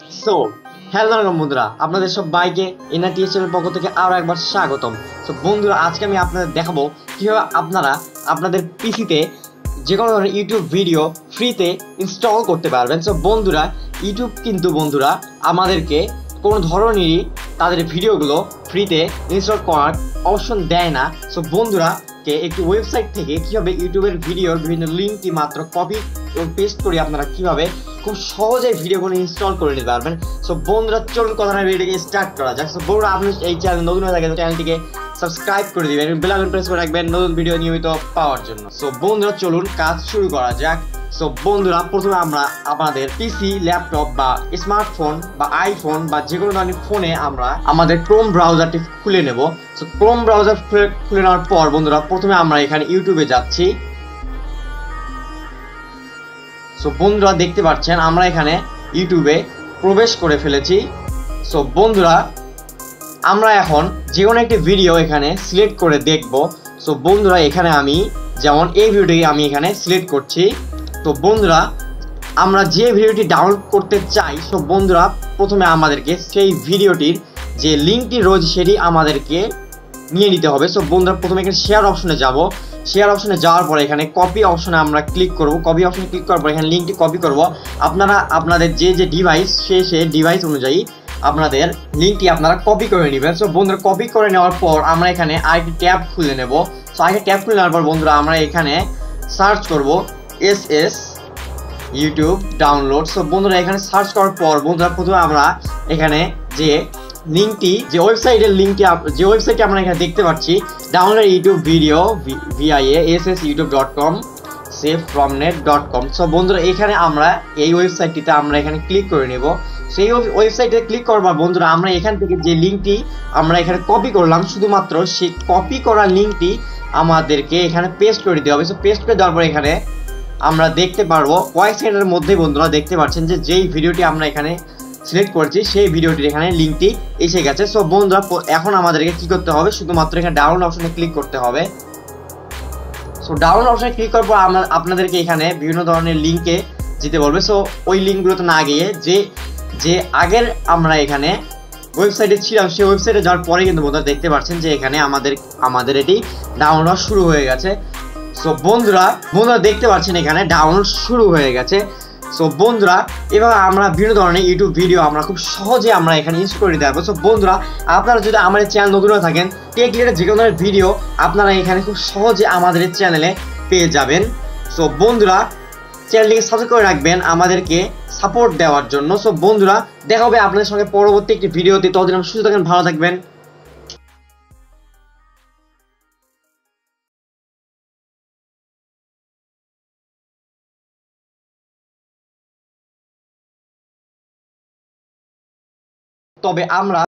So hello বন্ধুরা, আপনাদের সবাইকে এনআরটিএসএল এর পক্ষ থেকে আরো একবার স্বাগতম। সো বন্ধুরা, আজকে আমি আপনাদের দেখাবো কিভাবে আপনারা আপনাদের পিসিতে যে কোনো ধরনের ইউটিউব ভিডিও ফ্রিতে ইনস্টল করতে পারবেন। সো বন্ধুরা, ইউটিউব কিন্তু বন্ধুরা আমাদেরকে কোনো ধরনেরই তাদের ভিডিওগুলো ফ্রিতে ইনস্টল করার অপশন দেয় না। সো বন্ধুরা, একটি ওয়েবসাইট থেকে কিভাবে ইউটিউবের ভিডিওর বিভিন্ন লিঙ্কটি মাত্র কপি এবং পেস্ট করে আপনারা কিভাবে খুব সহজে ভিডিওগুলো ইনস্টল করে নিতে পারবেন। সো বন্ধুরা, চলুন কথা না ভিডিওটিকে স্টার্ট করা যাক। সো বন্ধুরা, আপনি এই চ্যানেল নতুন হয়ে থাকেন চ্যানেলটিকে সাবস্ক্রাইব করে দিবেন, বেল আইকন প্রেস করে রাখবেন নতুন ভিডিও নিয়মিত পাওয়ার জন্য। সো বন্ধুরা, চলুন কাজ শুরু করা যাক। সো বন্ধুরা, প্রথমে আমরা আমাদের পিসি, ল্যাপটপ বা স্মার্টফোন বা আইফোন বা যে কোনো ধরনের ফোনে আমরা আমাদের ক্রোম ব্রাউজারটি খুলে নেব। সো ক্রোম ব্রাউজার খুলে নেওয়ার পর বন্ধুরা, প্রথমে আমরা এখানে ইউটিউবে যাচ্ছি। সো বন্ধুরা, দেখতে পাচ্ছেন আমরা এখানে ইউটিউবে প্রবেশ করে ফেলেছি। সো বন্ধুরা, আমরা এখন যে কোনো একটি ভিডিও এখানে সিলেক্ট করে দেখব। সো বন্ধুরা, এখানে আমি যেমন এই ভিডিওটি আমি এখানে সিলেক্ট করছি। তো বন্ধুরা, আমরা যে ভিডিওটি ডাউনলোড করতে চাই, সো বন্ধুরা প্রথমে আমাদেরকে সেই ভিডিওটির যে লিঙ্কটি রয়েছে সেটি আমাদেরকে নিয়ে নিতে হবে। সো বন্ধুরা, প্রথমে এখানে শেয়ার অপশনে যাব। শেয়ার অপশনে যাওয়ার পরে এখানে কপি অপশনে আমরা ক্লিক করব। কপি অপশনে ক্লিক করার পর এখানে লিঙ্কটি কপি করব। আপনারা আপনাদের যে ডিভাইস সেই ডিভাইস অনুযায়ী আপনাদের লিঙ্কটি আপনারা কপি করে নেবেন। সো বন্ধুরা, কপি করে নেওয়ার পর আমরা এখানে আরেকটি ট্যাব খুলে নেব। সো আরেকটি ট্যাব খুলে নেওয়ার পর বন্ধুরা, আমরা এখানে সার্চ করব এস ইউটিউব ডাউনলোড। সো বন্ধুরা, এখানে সার্চ করার পর বন্ধুরা, প্রথমে আমরা এখানে যে লিঙ্কটি, যে ওয়েবসাইটের লিঙ্কটি, যে ওয়েবসাইটটি আমরা এখানে দেখতে পাচ্ছি, download YouTube video via ssyoutube.com savefromnet.com। So বন্ধুরা, এখানে আমরা এই ওয়েবসাইটটিতে আমরা এখানে ক্লিক করে নেব। সেই ওয়েবসাইটে ক্লিক করবার বন্ধুরা, আমরা এখান থেকে যে লিঙ্কটি আমরা এখানে কপি করলাম, শুধুমাত্র সেই কপি করা লিঙ্কটি আমাদেরকে এখানে পেস্ট করে দিতে হবে। সো পেস্ট করে দেওয়ার পর এখানে আমরা দেখতে পারবো কয়েক সেকেন্ডের মধ্যে বন্ধুরা দেখতে পাচ্ছেন যে যেই ভিডিওটি আমরা এখানে সিলেক্ট করেছি সেই ভিডিওটির এখানে লিঙ্কটি এসে গেছে। সো বন্ধুরা, এখন আমাদেরকে কি করতে হবে, শুধুমাত্র এখানে ডাউনলোড অপশনে ক্লিক করতে হবে। সো ডাউনলোড অপশনে ক্লিক করার পর আপনাদেরকে এখানে বিভিন্ন ধরনের লিঙ্কে যেতে বলবে। সো ওই লিঙ্কগুলোতে না গিয়ে যে আগের আমরা এখানে ওয়েবসাইটে ছিলাম সেই ওয়েবসাইটে যাওয়ার পরে কিন্তু বন্ধুরা দেখতে পাচ্ছেন যে এখানে আমাদের এটি ডাউনলোড শুরু হয়ে গেছে। সো বন্ধুরা দেখতে পাচ্ছেন এখানে ডাউনলোড শুরু হয়ে গেছে। সো বন্ধুরা, এভাবে আমরা বিভিন্ন ধরনের ইউটিউব ভিডিও আমরা খুব সহজে আমরা এখানে ইনস্টল করে দিতে পারবো। সো বন্ধুরা, আপনারা যদি আমাদের চ্যানেল নতুন হয়ে থাকেন, টেক রিলেটেড যে কোনো ধরনের ভিডিও আপনারা এখানে খুব সহজে আমাদের চ্যানেলে পেয়ে যাবেন। সো বন্ধুরা, চ্যানেলটিকে সাবস্ক্রাইব করে রাখবেন আমাদেরকে সাপোর্ট দেওয়ার জন্য। সো বন্ধুরা, দেখা হবে আপনাদের সঙ্গে পরবর্তী একটি ভিডিওতে। ততদিন সুস্থ থাকেন, ভালো থাকবেন। তবে আমরা